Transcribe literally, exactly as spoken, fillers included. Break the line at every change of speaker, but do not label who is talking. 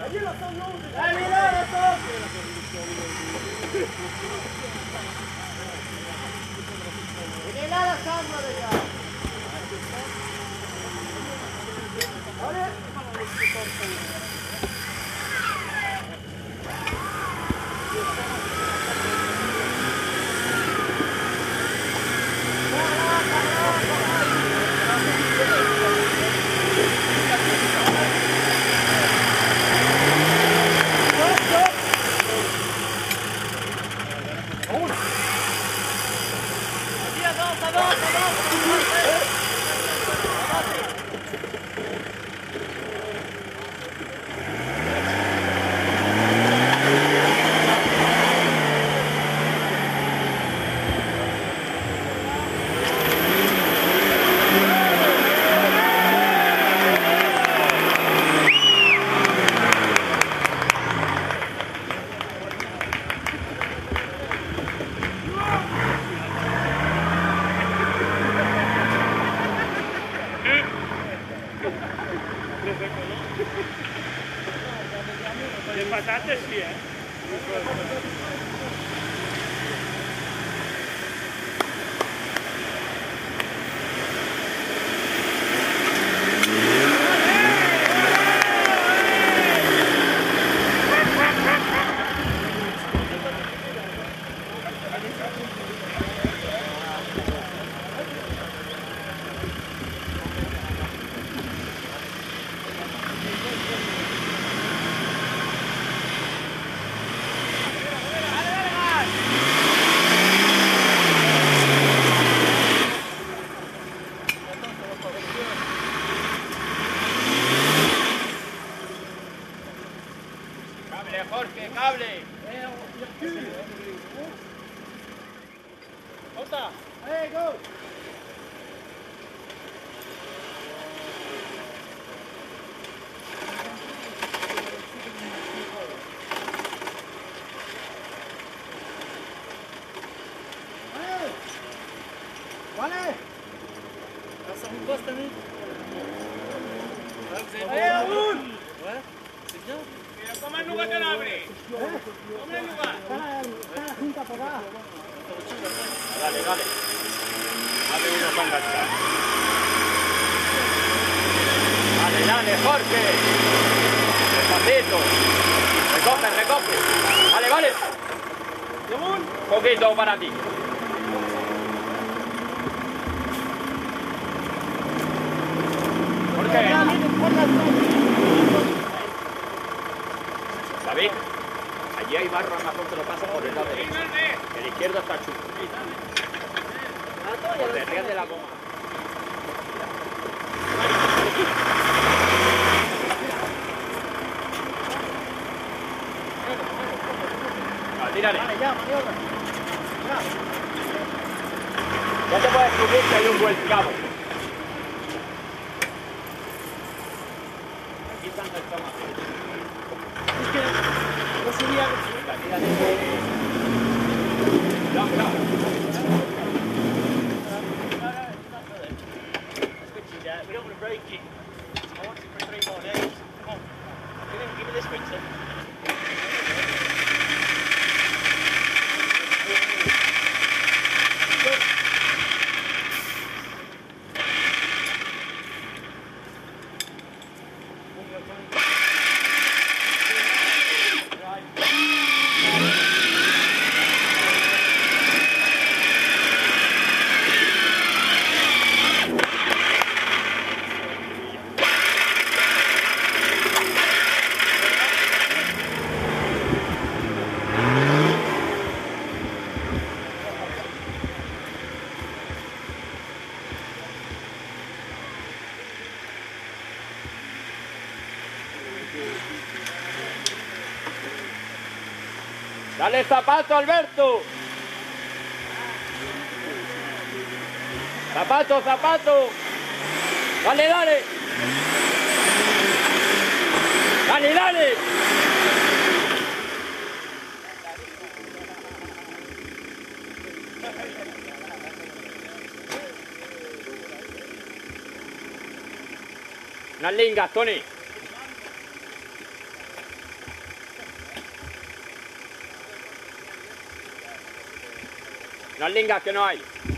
Le patate sí, ¿eh?
Jorge, cable.
Osta. Hey, go. Vale. Ça roule pas cette année? Allez, on roule. Ouais, c'est bien.
Toma el lugar del abre. Toma el lugar.
Está la junta por acá.
Dale, dale. Dale uno para enganchar. Dale, dale, Jorge. Despacito. Recoge, recoge. Vale, vale. Un poquito para ti. Jorge. David, allí hay barro, mejor te lo pasa por el lado derecho. El izquierdo está chulo. Por detrás de la goma. Ah, tírale. Ya te puedes subir que hay un buen cabo. Aquí están los tomates.
Es que no subía.
Cuidado, cuidado.
We don't want to break it. I want it for three more days. Come on. Give me, give me this winter.
Dale el zapato, Alberto. Zapato, zapato. Dale, dale. Dale, dale. Unas lingas, Tony. No lingas que no hay.